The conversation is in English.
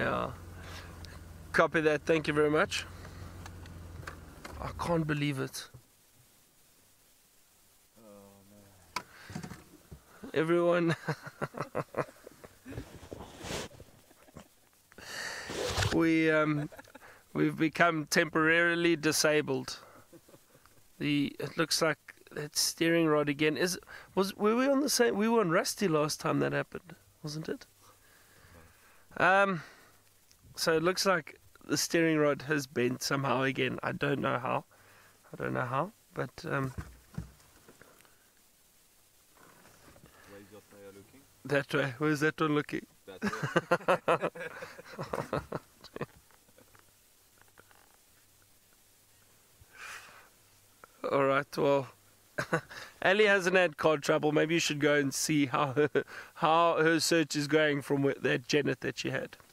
Yeah. Copy that. Thank you very much. I can't believe it. Oh man. Everyone. We've become temporarily disabled. It looks like that steering rod again. Were we on the same? We were on Rusty last time that happened, wasn't it? So it looks like the steering rod has bent somehow again. I don't know how. But Where is your tire looking? that way. Where's that one looking? That way. All right. Well, Ali hasn't had car trouble. Maybe you should go and see how her search is going from that Janet that she had.